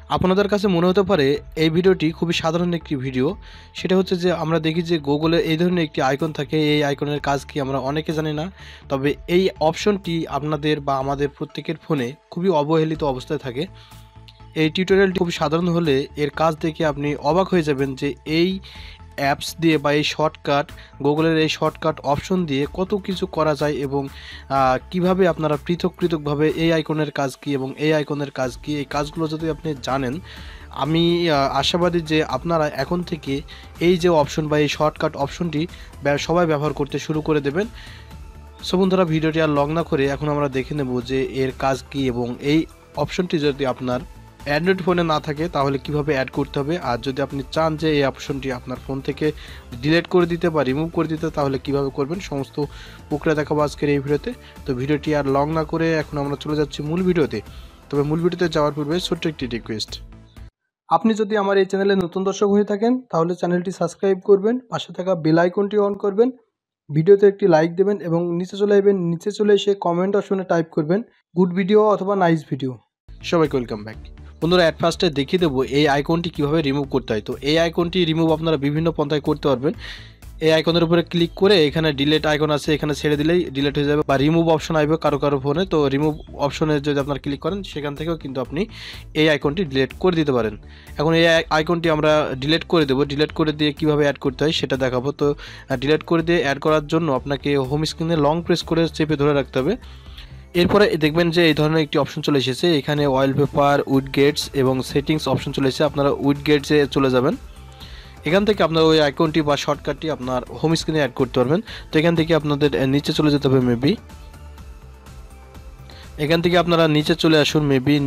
আপনাদের কাছে মনে হতে পারে এই ভিডিওটি খুবই সাধারণ একটি ভিডিও। সেটা হচ্ছে যে আমরা দেখি যে গুগলে এই ধরনের একটি আইকন থাকে, এই আইকনের কাজ কি আমরা অনেকে জানি না। তবে এই অপশনটি আপনাদের বা আমাদের প্রত্যেকের ফোনে খুবই অবহেলিত অবস্থায় থাকে। এই টিউটোরিয়ালটি খুব সাধারণ হলে এর কাজ দেখে আপনি অবাক হয়ে যাবেন যে এই অ্যাপস দিয়ে বা এই শর্টকাট গুগলের এই শর্টকাট অপশন দিয়ে কত কিছু করা যায় এবং কিভাবে আপনারা পৃথকভাবে এই আইকনের কাজ কি এবং এই আইকনের কাজ কি, এই কাজগুলো যদি আপনি জানেন, আমি আশাবাদী যে আপনারা এখন থেকে এই যে অপশন বা এই শর্টকাট অপশনটি সবাই ব্যবহার করতে শুরু করে দেবেন। সো বন্ধুরা, ভিডিওটি আর লং না করে এখন আমরা দেখে নেব যে এর কাজ কি এবং এই অপশনটি যদি আপনার অ্যান্ড্রয়েড ফোনে না থাকে তাহলে কিভাবে অ্যাড করতে হবে, আর যদি আপনি চান যে এই অপশনটি আপনার ফোন থেকে ডিলিট করে দিতে বা রিমুভ করে দিতে তাহলে কিভাবে করবেন, সমস্ত প্রক্রিয়া দেখাবো আজকের এই ভিডিওতে। তো ভিডিওটি আর লং না করে এখন আমরা চলে যাচ্ছি মূল ভিডিওতে। তবে মূল ভিডিওতে যাওয়ার পূর্বে ছোট্ট একটি রিকোয়েস্ট, আপনি যদি আমার এই চ্যানেলে নতুন দর্শক হয়ে থাকেন তাহলে চ্যানেলটি সাবস্ক্রাইব করবেন, পাশে থাকা বেল আইকনটি অন করবেন, ভিডিওতে একটি লাইক দেবেন এবং নিচে চলে এসে কমেন্ট অপশনে টাইপ করবেন গুড ভিডিও অথবা নাইস ভিডিও। সবাইকে ওয়েলকাম ব্যাক। বন্ধুরা, অ্যাট ফার্স্টে দেখিয়ে দেবো এই আইকনটি কীভাবে রিমুভ করতে হয়। তো এই আইকনটি রিমুভ আপনারা বিভিন্ন পন্থায় করতে পারবেন। এই আইকনের উপরে ক্লিক করে এখানে ডিলিট আইকন আছে, এখানে ছেড়ে দিলেই ডিলিট হয়ে যাবে, বা রিমুভ অপশন আসবে কারো ফোনে। তো রিমুভ অপশনে যদি আপনারা ক্লিক করেন সেখান থেকেও কিন্তু আপনি এই আইকনটি ডিলিট করে দিতে পারেন। এখন এই আইকনটি আমরা ডিলিট করে দেবো। ডিলিট করে দিয়ে কিভাবে অ্যাড করতে হয় সেটা দেখাবো। তো ডিলিট করে দিয়ে অ্যাড করার জন্য আপনাকে হোম স্ক্রিনে লং প্রেস করে চেপে ধরে রাখতে হবে। এরপরে দেখবেন যে এই ধরনের একটি অপশন চলে এসেছে, এখানে ওয়ালপেপার, উইডগেটস এবং সেটিংস অপশন চলে এসেছে। আপনারা উইডগেটসে চলে যাবেন। এখান থেকে আপনার ওই আইকনটি বা শর্টকাটটি আপনার হোম স্ক্রিনে অ্যাড করতে পারবেন। তো এখান থেকে আপনাদের নিচে চলে যেতে হবে, মেবি এখান থেকে আপনারা নিচে চলে আসুন,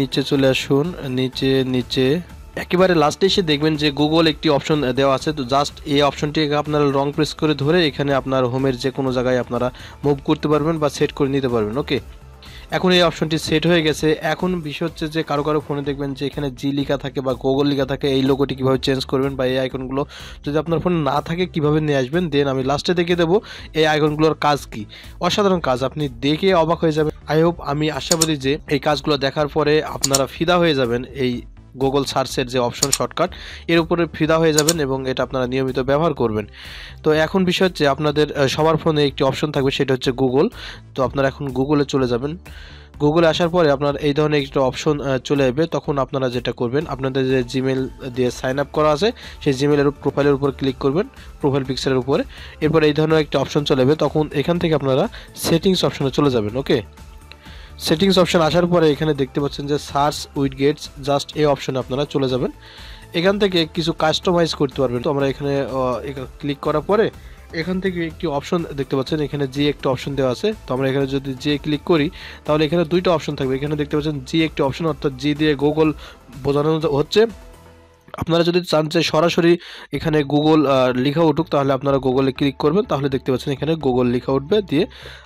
নিচে একেবারে লাস্টে এসে দেখবেন যে গুগল একটি অপশন দেওয়া আছে। তো জাস্ট এই অপশনটি আপনারা লং প্রেস করে ধরে এখানে আপনার হোমের যে কোনো জায়গায় আপনারা মুভ করতে পারবেন বা সেট করে নিতে পারবেন। ওকে, এখন এই অপশনটি সেট হয়ে গেছে। এখন বিষয় হচ্ছে যে কারো ফোনে দেখবেন যে এখানে জি লেখা থাকে বা গুগল লেখা থাকে, এই লোগোটি কীভাবে চেঞ্জ করবেন বা এই আইকনগুলো যদি আপনার ফোনে না থাকে কীভাবে নিয়ে আসবেন। দেন আমি লাস্টে দেখিয়ে দেবো এই আইকনগুলোর কাজ কি। অসাধারণ কাজ, আপনি দেখে অবাক হয়ে যাবেন। আমি আশাবাদী যে এই কাজগুলো দেখার পরে আপনারা ফিদা হয়ে যাবেন এই গুগল সার্চের যে অপশন শর্টকাট, এর উপরে ফিদা হয়ে যাবেন এবং এটা আপনারা নিয়মিত ব্যবহার করবেন। তো এখন বিষয় হচ্ছে আপনাদের সবার ফোনে একটি অপশন থাকবে, সেটা হচ্ছে গুগল। তো আপনারা এখন গুগলে চলে যাবেন। গুগলে আসার পরে আপনার এই ধরনের একটা অপশন চলে আসবে। তখন আপনারা যেটা করবেন, আপনাদের যে জিমেল দিয়ে সাইন আপ করা আছে সেই জিমেলের প্রোফাইলের উপর ক্লিক করবেন, প্রোফাইল পিকচারের উপরে। এরপর এই ধরনের একটা অপশন চলে আসবে, তখন এখান থেকে আপনারা সেটিংস অপশনে চলে যাবেন। ওকে, সেটিংস অপশন আসার পরে এখানে দেখতে পাচ্ছেন যে সার্চ উইডগেটস, জাস্ট এই অপশনে আপনারা চলে যাবেন। এখান থেকে কিছু কাস্টমাইজ করতে পারবেন। তো আমরা এখানে ক্লিক করার পরে এখান থেকে একটি অপশন দেখতে পাচ্ছেন, এখানে জি একটা অপশন দেওয়া আছে। তো আমরা এখানে যদি জি ক্লিক করি তাহলে এখানে দুইটা অপশন থাকবে। এখানে দেখতে পাচ্ছেন জি একটি অপশন, অর্থাৎ জি দিয়ে গুগল বোঝানো হচ্ছে। আপনারা যদি চান যে সরাসরি এখানে গুগল লেখা উঠুক তাহলে আপনারা গুগলে ক্লিক করবেন, তাহলে দেখতে পাচ্ছেন এখানে গুগল লেখা উঠবে। দিয়ে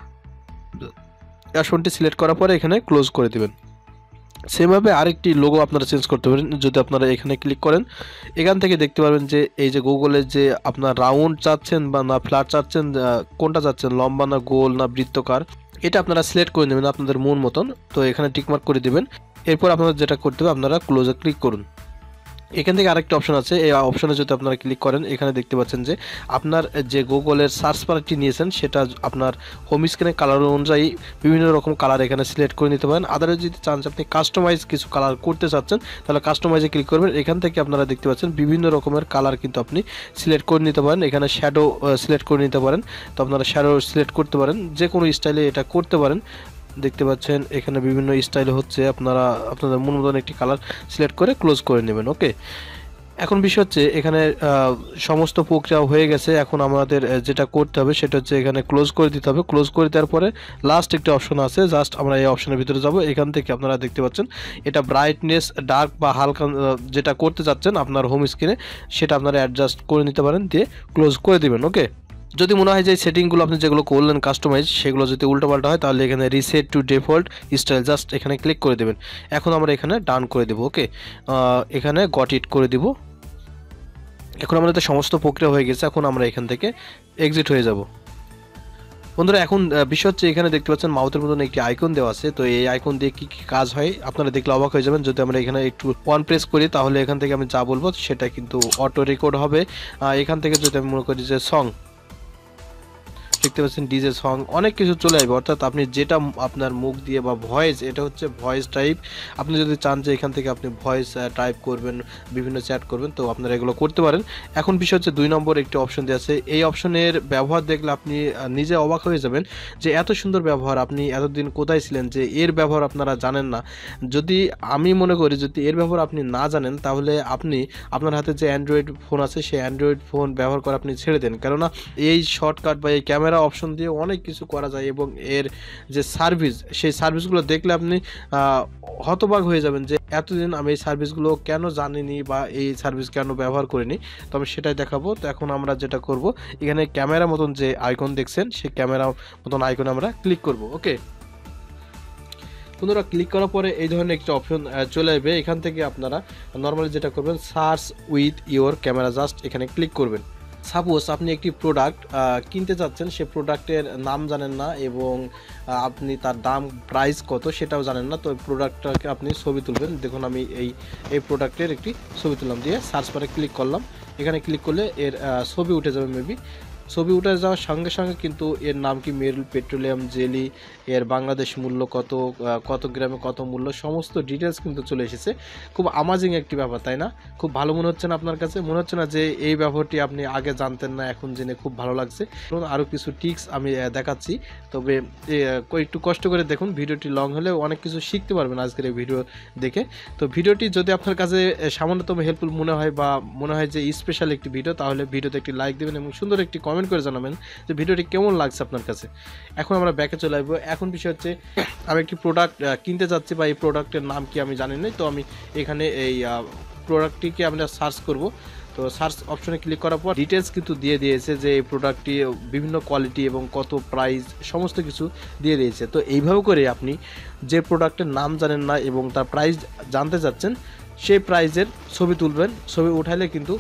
অপশনটি সিলেক্ট করার পরে এখানে ক্লোজ করে দেবেন। সেমভাবে আরেকটি লোগো আপনারা চেঞ্জ করতে পারেন। যদি আপনারা এখানে ক্লিক করেন এখান থেকে দেখতে পারবেন যে এই যে গুগলের যে আপনার রাউন্ড চাচ্ছেন বা না ফ্ল্যাট চাচ্ছেন, কোনটা চাচ্ছেন, লম্বা না গোল না বৃত্তকার, এটা আপনারা সিলেক্ট করে নেবেন আপনাদের মন মতন। তো এখানে টিকমার্ক করে দেবেন। এরপর আপনারা যেটা করতে হবে, আপনারা ক্লোজে ক্লিক করুন। এখান থেকে আরেকটা অপশন আছে, এই অপশনে যদি আপনারা ক্লিক করেন এখানে দেখতে পাচ্ছেন যে আপনার যে গুগলের সার্চ বারটি নিয়েছেন সেটা আপনার হোম স্ক্রিনে কালার অনুযায়ী বিভিন্ন রকম কালার এখানে সিলেক্ট করে নিতে পারেন। আদারে যদি চান যে আপনি কাস্টমাইজ কিছু কালার করতে চাচ্ছেন তাহলে কাস্টমাইজে ক্লিক করবেন। এখান থেকে আপনারা দেখতে পাচ্ছেন বিভিন্ন রকমের কালার কিন্তু আপনি সিলেক্ট করে নিতে পারেন। এখানে শ্যাডো সিলেক্ট করে নিতে পারেন। তো আপনারা শ্যাডো সিলেক্ট করতে পারেন, যে কোনো স্টাইলে এটা করতে পারেন। দেখতে পাচ্ছেন এখানে বিভিন্ন স্টাইল হচ্ছে, আপনারা আপনাদের মন মতন একটি কালার সিলেক্ট করে ক্লোজ করে নেবেন। ওকে, এখন বিষয় হচ্ছে এখানে সমস্ত প্রক্রিয়া হয়ে গেছে। এখন আমাদের যেটা করতে হবে সেটা হচ্ছে এখানে ক্লোজ করে দিতে হবে। ক্লোজ করে দেওয়ার পরে লাস্ট একটা অপশন আছে, জাস্ট আমরা এই অপশনের ভিতরে যাব। এখান থেকে আপনারা দেখতে পাচ্ছেন এটা ব্রাইটনেস ডার্ক বা হালকা যেটা করতে চাচ্ছেন আপনার হোম স্ক্রিনে সেটা আপনারা অ্যাডজাস্ট করে নিতে পারেন, দিয়ে ক্লোজ করে দিবেন। ওকে, যদি মনে হয় যে সেটিংগুলো আপনি যেগুলো করলেন কাস্টমাইজ সেগুলো যদি উল্টোপাল্টা হয় তাহলে এখানে reset to default style, just এখানে ক্লিক করে দেবেন। এখন আমরা এখানে ডান করে দেবো। ওকে, এখানে গট ইট করে দিব। এখন আমাদের সমস্ত প্রক্রিয়া হয়ে গেছে। এখন আমরা এখান থেকে এক্সিট হয়ে যাব। বন্ধুরা এখন বিষয় হচ্ছে এখানে দেখতে পাচ্ছেন মাউথের মতন একটি আইকন দেওয়া আছে। তো এই আইকন দিয়ে কি কি কাজ হয় আপনারা দেখলে অবাক হয়ে যাবেন। যদি আমরা এখানে একটু ওয়ান প্রেস করি তাহলে এখান থেকে আমি যা বলবো সেটা কিন্তু অটো রেকর্ড হবে। এখান থেকে যদি আমি মনে করি যে সং, দেখতে পাচ্ছেন ডিজে সং, অনেক কিছু চলে আসবে। অর্থাৎ আপনি যেটা আপনার মুখ দিয়ে বা ভয়েস, এটা হচ্ছে ভয়েস টাইপ। আপনি যদি চান যে এখান থেকে আপনি ভয়েস টাইপ করবেন, বিভিন্ন চ্যাট করবেন, তো আপনারা এগুলো করতে পারেন। এখন বিষয় হচ্ছে 2 নম্বর একটি অপশন দেওয়া আছে। এই অপশনের ব্যবহার দেখলে আপনি নিজে অবাক হয়ে যাবেন যে এত সুন্দর ব্যবহার। আপনি এতদিন কোথায় ছিলেন যে এর ব্যবহার আপনারা জানেন না? যদি আমি মনে করি যদি এর ব্যবহার আপনি না জানেন তাহলে আপনি আপনার হাতে যে অ্যান্ড্রয়েড ফোন আছে সেই অ্যান্ড্রয়েড ফোন ব্যবহার করে আপনি ছেড়ে দেন। কেননা এই শর্টকাট বা এই ক্যামেরা অপশন দিয়ে অনেক কিছু করা যায় এবং এর যে সার্ভিস, সেই সার্ভিসগুলো দেখলে আপনি হতবাক হয়ে যাবেন যে এতদিন আমি এই সার্ভিসগুলো কেন জানিনি বা এই সার্ভিস কেন ব্যবহার করিনি। তো আমি সেটাই দেখাবো। তো এখন আমরা যেটা করব, এখানে ক্যামেরা মতন যে আইকন দেখছেন সেই ক্যামেরা মতন আইকনে আমরা ক্লিক করব। ওকে বন্ধুরা, ক্লিক করার পরে এই ধরনের একটা অপশন চলে আসবে। এখান থেকে আপনারা নর্মালি যেটা করবেন, search with your camera, just এখানে ক্লিক করবেন। সাপোজ আপনি একটি প্রোডাক্ট কিনতে চাচ্ছেন, সে প্রোডাক্টের নাম জানেন না এবং আপনি তার দাম প্রাইস কত সেটাও জানেন না। তো প্রোডাক্টটাকে আপনি ছবি তুলবেন। দেখুন আমি এই প্রোডাক্টের একটি ছবি তুললাম, দিয়ে সার্চ বারে ক্লিক করলাম। এখানে ক্লিক করলে এর ছবি উঠে যাবে মেবি। ছবি উঠে যাওয়ার সঙ্গে সঙ্গে কিন্তু এর নাম কি, মেরিল পেট্রোলিয়াম জেলি, এর বাংলাদেশ মূল্য কত, কত গ্রামে কত মূল্য, সমস্ত ডিটেলস কিন্তু চলে এসেছে। খুব অ্যামাজিং একটি ব্যাপার, তাই না? খুব ভালো মনে হচ্ছে না আপনার কাছে? মনে হচ্ছে না যে এই ব্যাপারটি আপনি আগে জানতেন না, এখন জেনে খুব ভালো লাগছে? আরও কিছু টিপস আমি দেখাচ্ছি, তবে একটু কষ্ট করে দেখুন। ভিডিওটি লং হলে অনেক কিছু শিখতে পারবেন আজকের এই ভিডিও দেখে। তো ভিডিওটি যদি আপনার কাছে সামান্যতম হেল্পফুল মনে হয় বা মনে হয় যে স্পেশাল একটি ভিডিও, তাহলে ভিডিওতে একটি লাইক দেবেন এবং সুন্দর একটি কমেন্ট করে জানাবেন যে ভিডিওটি কেমন লাগছে আপনার কাছে। এখন আমরা ব্যাকে চলে আসবো। এখন বিষয় হচ্ছে আমি একটি প্রোডাক্ট কিনতে চাচ্ছি বা এই প্রোডাক্টের নাম কি আমি জানি না। তো আমি এখানে এই প্রোডাক্টটিকে আমরা সার্চ করব। তো সার্চ অপশনে ক্লিক করার পর ডিটেলস কিন্তু দিয়ে দিয়েছে যে এই প্রোডাক্টটি বিভিন্ন কোয়ালিটি এবং কত প্রাইস, সমস্ত কিছু দিয়ে দিয়েছে। তো এইভাবে করে আপনি যে প্রোডাক্টের নাম জানেন না এবং তার প্রাইস জানতে চাচ্ছেন, সেই প্রাইজের ছবি তুলবেন। ছবি উঠাইলে কিন্তু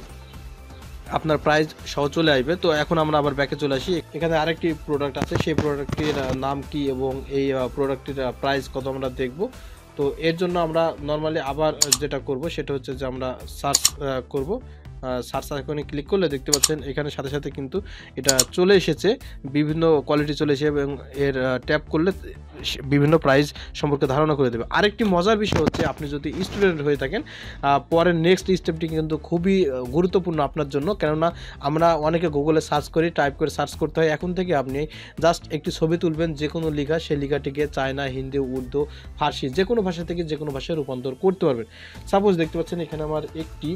আপনার প্রাইস সহ চলে আসবে। তো এখন আমরা আবার ব্যাকে চলে আসি। এখানে আরেকটি প্রোডাক্ট আছে, সেই প্রোডাক্টটির নাম কি এবং এই প্রোডাক্টটির প্রাইস কত আমরা দেখব। তো এর জন্য আমরা নর্মালি আবার যেটা করব সেটা হচ্ছে যে আমরা সার্চ করব। সার্চ আইকনে ক্লিক করলে দেখতে পাচ্ছেন এখানে সাথে সাথে কিন্তু এটা চলে এসেছে, বিভিন্ন কোয়ালিটি চলে এসেছে এবং এর ট্যাপ করলে বিভিন্ন প্রাইস সম্পর্কে ধারণা করে দেবে। আরেকটি মজার বিষয় হচ্ছে আপনি যদি স্টুডেন্ট হয়ে থাকেন, পরের নেক্সট স্টেপটি কিন্তু খুবই গুরুত্বপূর্ণ আপনার জন্য। কেননা আমরা অনেকে গুগলে সার্চ করি, টাইপ করে সার্চ করতে হয়। এখন থেকে আপনি জাস্ট একটি ছবি তুলবেন, যে কোনো লেখা, সেই লেখাটিকে চায়না, হিন্দি, উর্দু, ফার্সি, যে কোনো ভাষা থেকে যে কোনো ভাষায় রূপান্তর করতে পারবেন। সাপোজ দেখতে পাচ্ছেন এখানে আমার একটি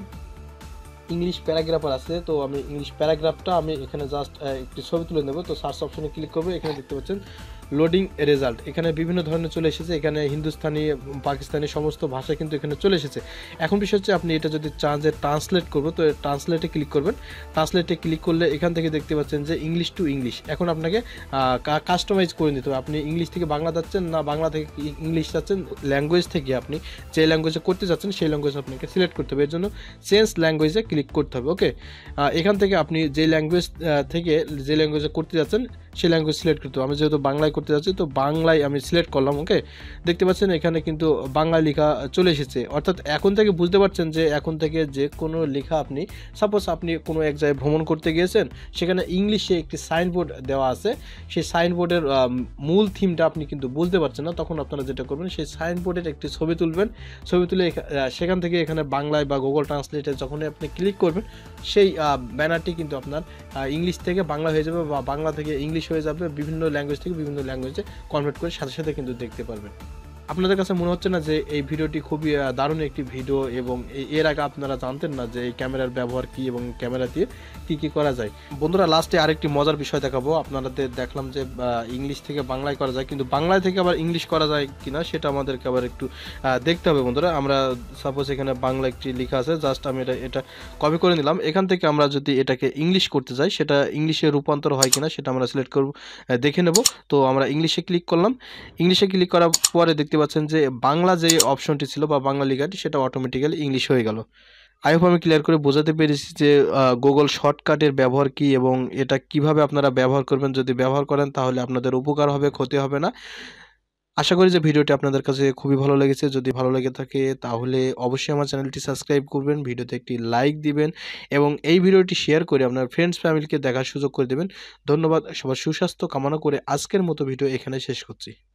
ইংলিশ প্যারাগ্রাফার আছে। তো আমি ইংলিশ প্যারাগ্রাফটা আমি এখানে জাস্ট একটি ছবি তুলে নেব। তো সার্চ অপশনে ক্লিক করবো। এখানে দেখতে পাচ্ছেন লোডিং রেজাল্ট, এখানে বিভিন্ন ধরনের চলে এসেছে। এখানে হিন্দুস্তানি, পাকিস্তানি সমস্ত ভাষা কিন্তু এখানে চলে এসেছে। এখন বিষয় হচ্ছে আপনি এটা যদি চান যে ট্রান্সলেট করবো, তো ট্রান্সলেটে ক্লিক করবেন। ট্রান্সলেটে ক্লিক করলে এখান থেকে দেখতে পাচ্ছেন যে ইংলিশ টু ইংলিশ। এখন আপনাকে কাস্টমাইজ করে নিতে হবে। আপনি ইংলিশ থেকে বাংলা যাচ্ছেন না বাংলা থেকে ইংলিশ যাচ্ছেন, ল্যাঙ্গুয়েজ থেকে আপনি যে ল্যাঙ্গুয়েজে করতে যাচ্ছেন সেই ল্যাঙ্গুয়েজ আপনাকে সিলেক্ট করতে হবে। এর জন্য চেঞ্জ ল্যাঙ্গুয়েজে ক্লিক করতে হবে। ওকে, এখান থেকে আপনি যে ল্যাঙ্গুয়েজ থেকে যে ল্যাঙ্গুয়েজে করতে যাচ্ছেন সেই ল্যাঙ্গুয়েজ সিলেক্ট করতে হবে। আমি যেহেতু বাংলায় করতে যাচ্ছি তো বাংলায় আমি সিলেক্ট করলাম। ওকে, দেখতে পাচ্ছেন এখানে কিন্তু বাংলা লেখা চলে এসেছে। অর্থাৎ এখন থেকে বুঝতে পারছেন যে এখন থেকে যে কোনো লেখা আপনি, সাপোজ আপনি কোনো এক জায়গায় ভ্রমণ করতে গিয়েছেন, সেখানে ইংলিশে একটি সাইনবোর্ড দেওয়া আছে, সেই সাইনবোর্ডের মূল থিমটা আপনি কিন্তু বুঝতে পারছেন না। তখন আপনারা যেটা করবেন, সেই সাইনবোর্ডের একটি ছবি তুলবেন। ছবি তুলে সেখান থেকে এখানে বাংলায় বা গুগল ট্রান্সলেটে যখনই আপনি ক্লিক করবেন, সেই ব্যানারটি কিন্তু আপনার ইংলিশ থেকে বাংলা হয়ে যাবে বা বাংলা থেকে ইংলিশ হয়ে যাবে। বিভিন্ন ল্যাঙ্গুয়েজ থেকে বিভিন্ন ল্যাঙ্গুয়েজে কনভার্ট করে সাথে সাথে কিন্তু দেখতে পারবেন। আপনাদের কাছে মনে হচ্ছে না যে এই ভিডিওটি খুবই দারুণ একটি ভিডিও এবং এর আগে আপনারা জানতেন না যে এই ক্যামেরার ব্যবহার কী এবং ক্যামেরা দিয়ে কী কী করা যায়? বন্ধুরা, লাস্টে আরেকটি মজার বিষয় দেখাবো। আপনাদের দেখলাম যে ইংলিশ থেকে বাংলায় করা যায়, কিন্তু বাংলায় থেকে আবার ইংলিশ করা যায় কিনা সেটা আমাদেরকে আবার একটু দেখতে হবে। বন্ধুরা, আমরা সাপোজ এখানে বাংলা একটি লেখা আছে, জাস্ট আমি এটা কপি করে নিলাম। এখান থেকে আমরা যদি এটাকে ইংলিশ করতে যাই, সেটা ইংলিশে রূপান্তর হয় কিনা সেটা আমরা সিলেক্ট করব, দেখে নেব। তো আমরা ইংলিশে ক্লিক করলাম। ইংলিশে ক্লিক করার পরে দেখতে পাচ্ছেন যে বাংলা যে অপশনটি ছিল বা বাংলা লেখাটি সেটা অটোমেটিক্যালি ইংলিশ হয়ে গেল। আই হোপ আমি ক্লিয়ার করে বোঝাতে পেরেছি যে গুগল শর্টকাটের ব্যবহার কী এবং এটা কিভাবে আপনারা ব্যবহার করবেন। যদি ব্যবহার করেন তাহলে আপনাদের উপকার হবে, ক্ষতি হবে না। আশা করি যে ভিডিওটি আপনাদের কাছে খুবই ভালো লেগেছে। যদি ভালো লেগে থাকে তাহলে অবশ্যই আমার চ্যানেলটি সাবস্ক্রাইব করবেন, ভিডিওতে একটি লাইক দিবেন এবং এই ভিডিওটি শেয়ার করে আপনার ফ্রেন্ডস ফ্যামিলিকে দেখার সুযোগ করে দেবেন। ধন্যবাদ। সবার সুস্বাস্থ্য কামনা করে আজকের মতো ভিডিও এখানে শেষ করছি।